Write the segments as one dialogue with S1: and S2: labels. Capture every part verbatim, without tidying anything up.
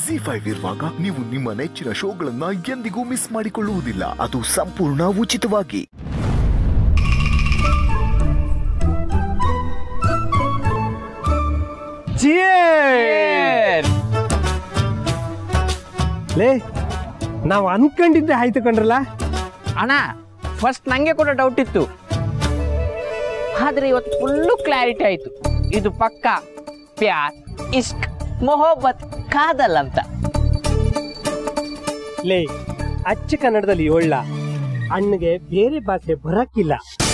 S1: G five ಇರುವಾಗ ನೀವು ನಿಮ್ಮ ನೆಚ್ಚಿನ ಶೋಗಳನ್ನ ಎಂದಿಗೂ ಮಿಸ್ ಮಾಡಿಕೊಳ್ಳುವುದಿಲ್ಲ, ಅದು ಸಂಪೂರ್ಣ ಉಚಿತವಾಗಿ.
S2: ಲೇ ನಾವು ಅನ್ಕೊಂಡಿದ್ದೆ ಆಯ್ತು ಕಣ್ರಲ್ಲ
S3: ಅಣ್ಣ. ಫಸ್ಟ್ ನಂಗೆ ಕೂಡ ಡೌಟ್ ಇತ್ತು, ಆದ್ರೆ ಇವತ್ತು ಫುಲ್ಲು ಕ್ಲಾರಿಟಿ ಆಯ್ತು. ಇದು ಪಕ್ಕ ಪ್ಯಾರ್ ಇಷ್ಕ್ ಮೊಹಬ್ಬತ್ ಕಾದಲ್ ಅಂತ.
S2: ಲೇ ಅಚ್ಚ ಕನ್ನಡದಲ್ಲಿ ಒಳ್ಳ ಅಣ್ಣಗೆ ಬೇರೆ ಭಾಷೆ ಬರಕ್ಕಿಲ್ಲ.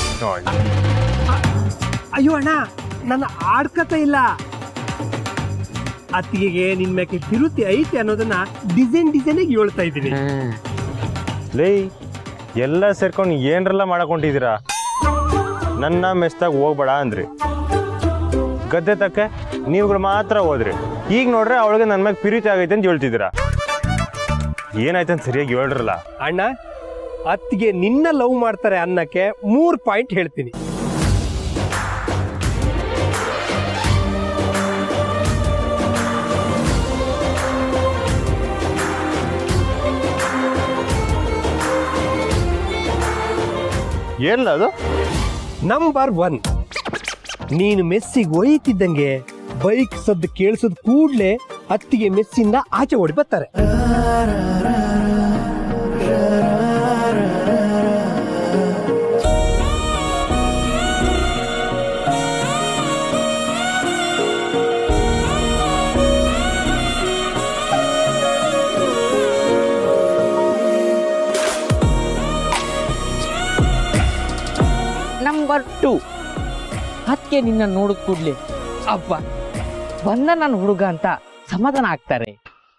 S2: ಅಯ್ಯೋ ಅಣ್ಣ, ನನ್ನ ಆಡ್ಕತ ಇಲ್ಲ. ಅತ್ತಿಗೆಗೆ ನಿನ್ ಮೇಲೆ ತಿರುತಿ ಐತಿ ಅನ್ನೋದನ್ನ ಡಿಸೈನ್ ಡಿಸೈನ್ ಹೇಳ್ತಾ ಇದ್ದೀನಿ.
S4: ಲೇ ಎಲ್ಲ ಸೇರ್ಕೊಂಡು ಏನ್ರೆಲ್ಲ ಮಾಡಕೊಂಡಿದ್ದೀರಾ? ನನ್ನ ಮೆಸ್ತಾಗ ಹೋಗ್ಬೇಡ ಅಂದ್ರಿ, ಗದ್ದೆ ತಕ್ಕ ನೀವುಗಳು ಮಾತ್ರ ಹೋದ್ರಿ. ಈಗ ನೋಡ್ರೆ ಅವಳಿಗೆ ನನ್ನ ಮ್ಯಾಗ ಪ್ರೀತಿ ಆಗೈತೆ ಅಂತ ಹೇಳ್ತಿದ್ದೀರಾ. ಏನಾಯ್ತು ಅಂತ ಸರಿಯಾಗಿ ಹೇಳ್ರಲ್ಲ.
S2: ಅಣ್ಣ, ಅತ್ತಿಗೆ ನಿನ್ನ ಲವ್ ಮಾಡ್ತಾರೆ ಅನ್ನಕ್ಕೆ ಮೂರ್ ಪಾಯಿಂಟ್ ಹೇಳ್ತೀನಿ.
S4: ಏನಿಲ್ಲ ಅದು.
S2: ನಂಬರ್ ಒನ್, ನೀನು ಮೆಸ್ಸಿಗೆ ಒಯ್ತಿದ್ದಂಗೆ ಬೈಕ್ ಸದ್ದು ಕೇಳಿಸೋದ್ ಕೂಡ್ಲೆ ಅತ್ತಿಗೆ ಮೆಸ್ಸಿಂದ ಆಚೆ ಓಡಿ ಬರ್ತಾರೆ.
S3: ನಂಬರ್ ಟೂ, ಅದಕ್ಕೆ ನಿನ್ನ ನೋಡಿದ ಕೂಡ್ಲೆ ಅಬ್ಬ ಬಂದ ನನ್ನ ಹುಡುಗ ಅಂತ ಸಮಾಧಾನ ಆಗ್ತಾರೆ.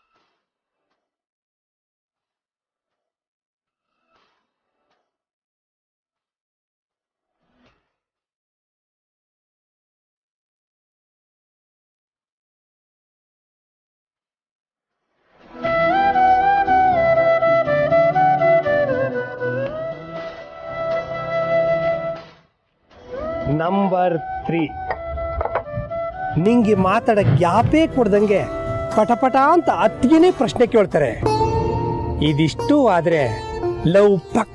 S2: ನಂಬರ್ ತ್ರೀ, ನಿಂಗೆ ಮಾತಾಡ ಗ್ಯಾಪೇ ಕೊಡ್ದಂಗೆ ಪಟಪಟ ಅಂತ ಅತ್ತಿಗೆನೇ ಪ್ರಶ್ನೆ ಕೇಳ್ತಾರೆ. ಇದಿಷ್ಟು ಆದ್ರೆ ಲವ್ ಪಕ್ಕ.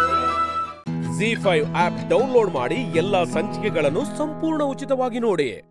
S5: ಜಿ ಫೈವ್ ಆಪ್ ಡೌನ್ಲೋಡ್ ಮಾಡಿ ಎಲ್ಲಾ ಸಂಚಿಕೆಗಳನ್ನು ಸಂಪೂರ್ಣ ಉಚಿತವಾಗಿ ನೋಡಿ.